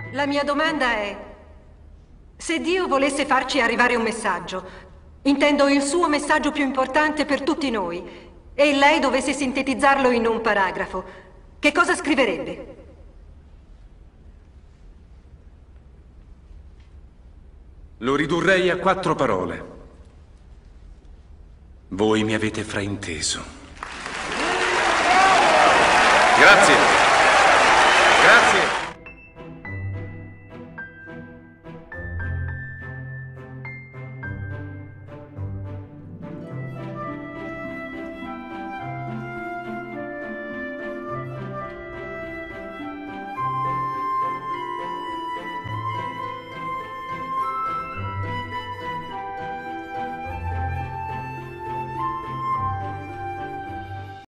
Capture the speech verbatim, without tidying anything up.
La mia domanda è: se Dio volesse farci arrivare un messaggio, intendo il suo messaggio più importante per tutti noi, e lei dovesse sintetizzarlo in un paragrafo, che cosa scriverebbe? Lo ridurrei a quattro parole. Voi mi avete frainteso. Grazie.